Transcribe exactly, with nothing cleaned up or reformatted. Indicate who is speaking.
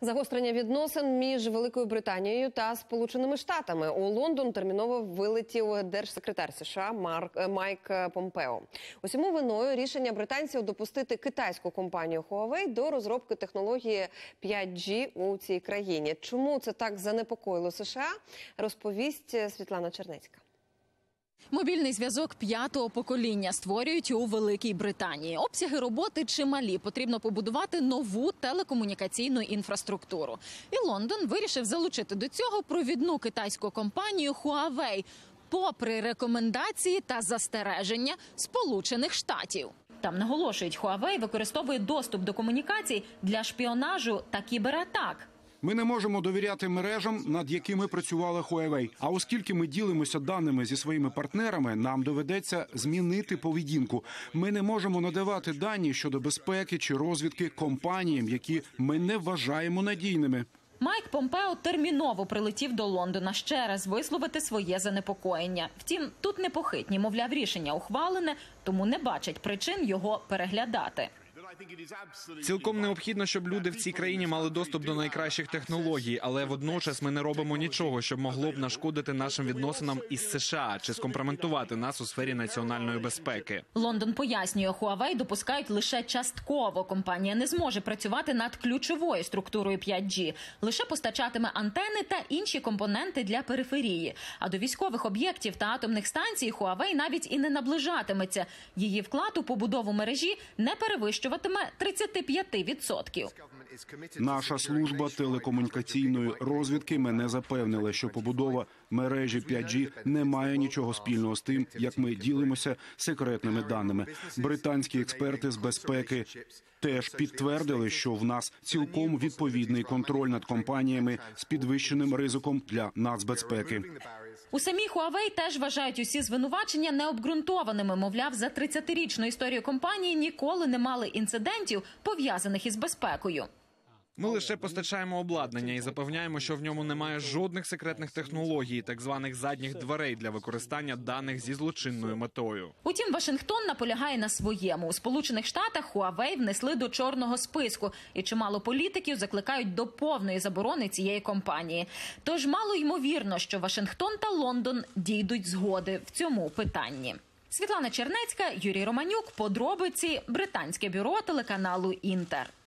Speaker 1: Загострення відносин між Великою Британією та Сполученими Штатами. У Лондон терміново вилетів держсекретар США Марк, Майк Помпео. Усьому виною рішення британців допустити китайську компанію Huawei до розробки технології п'ять джі у цій країні. Чому це так занепокоїло США, розповість Світлана Чернецька.
Speaker 2: Мобільний зв'язок п'ятого покоління створюють у Великій Британії. Обсяги роботи чималі. Потрібно побудувати нову телекомунікаційну інфраструктуру. І Лондон вирішив залучити до цього провідну китайську компанію Huawei, попри рекомендації та застереження Сполучених Штатів. Там наголошують, Huawei використовує доступ до комунікацій для шпіонажу та кібератак.
Speaker 3: Ми не можемо довіряти мережам, над якими працювала Huawei. А оскільки ми ділимося даними зі своїми партнерами, нам доведеться змінити поведінку. Ми не можемо надавати дані щодо безпеки чи розвідки компаніям, які ми не вважаємо надійними.
Speaker 2: Майк Помпео терміново прилетів до Лондона ще раз висловити своє занепокоєння. Втім, тут непохитні, мовляв, рішення ухвалене, тому не бачать причин його переглядати.
Speaker 4: Цілком необхідно, щоб люди в цій країні мали доступ до найкращих технологій, але водночас ми не робимо нічого, що могло б нашкодити нашим відносинам із США чи скомпрометувати нас у сфері національної безпеки.
Speaker 2: Лондон пояснює, Huawei допускають лише частково. Компанія не зможе працювати над ключовою структурою п'ять джі. Лише постачатиме антени та інші компоненти для периферії. А до військових об'єктів та атомних станцій Huawei навіть і не наближатиметься. Її вклад у побудову мережі не перевищуватиме тридцять п'ять відсотків.
Speaker 3: Наша служба телекомунікаційної розвідки мене запевнила, що побудова мережі п'ять джі не має нічого спільного з тим, як ми ділимося секретними даними. Британські експерти з безпеки теж підтвердили, що в нас цілком відповідний контроль над компаніями з підвищеним ризиком для нацбезпеки.
Speaker 2: У самій Huawei теж вважають усі звинувачення необґрунтованими. Мовляв, за тридцятирічну історію компанії ніколи не мали інцидентів, пов'язаних із безпекою.
Speaker 4: Ми лише постачаємо обладнання і запевняємо, що в ньому немає жодних секретних технологій, так званих задніх дверей для використання даних зі злочинною метою.
Speaker 2: Утім, Вашингтон наполягає на своєму. У Сполучених Штатах Huawei внесли до чорного списку, і чимало політиків закликають до повної заборони цієї компанії. Тож мало ймовірно, що Вашингтон та Лондон дійдуть згоди в цьому питанні. Світлана Чернецька, Юрій Романюк, подробиці, Британське бюро телеканалу «Інтер».